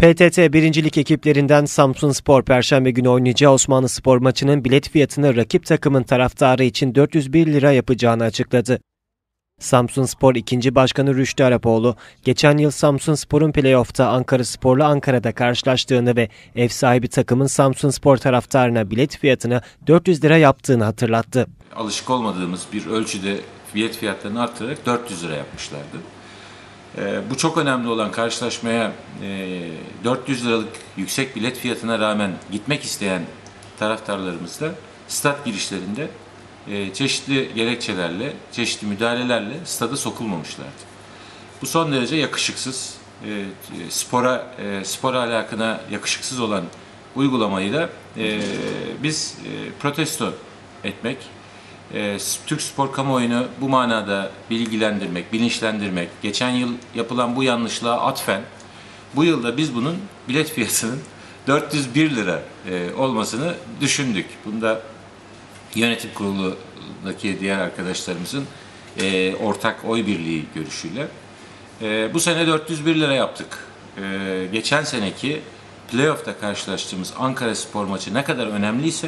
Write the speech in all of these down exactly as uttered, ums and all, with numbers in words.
P T T birinci Lig ekiplerinden Samsunspor Perşembe günü oynayacağı Osmanlıspor maçının bilet fiyatını rakip takımın taraftarı için dört yüz bir lira yapacağını açıkladı. Samsunspor ikinci Başkanı Rüştü Arapoğlu, geçen yıl Samsunspor'un playoff'ta Ankaraspor'la Ankara'da karşılaştığını ve ev sahibi takımın Samsunspor taraftarına bilet fiyatını dört yüz lira yaptığını hatırlattı. Alışık olmadığımız bir ölçüde bilet fiyatlarını arttırarak dört yüz lira yapmışlardı. Ee, bu çok önemli olan karşılaşmaya e, dört yüz liralık yüksek bilet fiyatına rağmen gitmek isteyen taraftarlarımız da stat girişlerinde e, çeşitli gerekçelerle, çeşitli müdahalelerle stada sokulmamışlardı. Bu son derece yakışıksız, e, spora, e, spor ahlakına yakışıksız olan uygulamayı da e, biz e, protesto etmek, e, Türk spor kamuoyunu bu manada bilgilendirmek, bilinçlendirmek, geçen yıl yapılan bu yanlışlığa atfen, bu yılda biz bunun bilet fiyatının dört yüz bir lira e, olmasını düşündük. Bunda yönetim kurulundaki diğer arkadaşlarımızın e, ortak oy birliği görüşüyle. E, bu sene dört yüz bir lira yaptık. E, geçen seneki playoff'ta karşılaştığımız Ankaraspor maçı ne kadar önemliyse,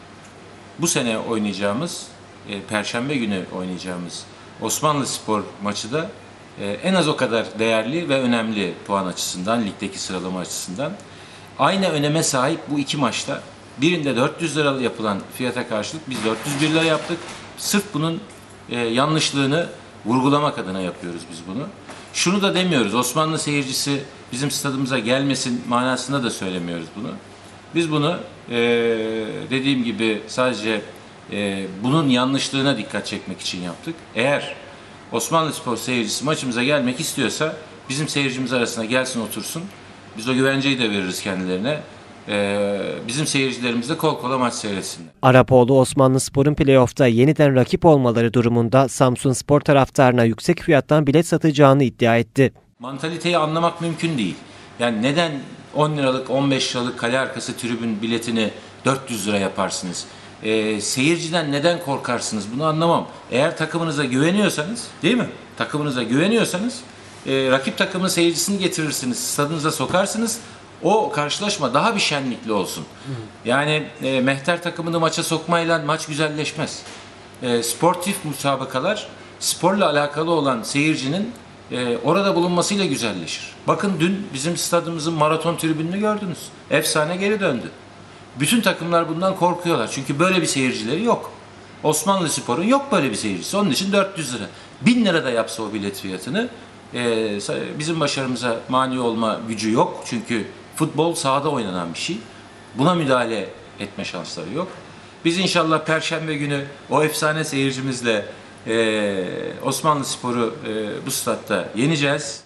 bu sene oynayacağımız, e, Perşembe günü oynayacağımız Osmanlıspor maçı da e, en az o kadar değerli ve önemli puan açısından, ligdeki sıralama açısından. Aynı öneme sahip bu iki maçta. Birinde dört yüz lira yapılan fiyata karşılık biz dört yüz bir lira yaptık. Sırf bunun e, yanlışlığını vurgulamak adına yapıyoruz biz bunu. Şunu da demiyoruz, Osmanlı seyircisi bizim stadımıza gelmesin manasında da söylemiyoruz bunu. Biz bunu e, dediğim gibi sadece e, bunun yanlışlığına dikkat çekmek için yaptık. Eğer Osmanlıspor seyircisi maçımıza gelmek istiyorsa bizim seyircimiz arasına gelsin, otursun. Biz o güvenceyi de veririz kendilerine. Ee, bizim seyircilerimiz de kol kola maç seyretsinler. Arapoğlu, Osmanlıspor'un playoff'ta yeniden rakip olmaları durumunda Samsunspor taraftarına yüksek fiyattan bilet satacağını iddia etti. Mantaliteyi anlamak mümkün değil. Yani neden on liralık, on beş liralık kale arkası tribün biletini dört yüz lira yaparsınız? Ee, seyirciden neden korkarsınız? Bunu anlamam. Eğer takımınıza güveniyorsanız, değil mi? Takımınıza güveniyorsanız e, rakip takımın seyircisini getirirsiniz, stadınıza sokarsınız. O karşılaşma daha bir şenlikli olsun. Yani e, mehter takımını maça sokmayla maç güzelleşmez. E, sportif müsabakalar, sporla alakalı olan seyircinin e, orada bulunmasıyla güzelleşir. Bakın dün bizim stadımızın maraton tribününü gördünüz. Efsane geri döndü. Bütün takımlar bundan korkuyorlar. Çünkü böyle bir seyircileri yok. Osmanlıspor'un yok böyle bir seyircisi. Onun için dört yüz lira. bin lira da yapsa o bilet fiyatını e, bizim başarımıza mani olma gücü yok. Çünkü futbol sahada oynanan bir şey. Buna müdahale etme şansları yok. Biz inşallah Perşembe günü o efsane seyircimizle e, Osmanlıspor'u e, bu statta yeneceğiz.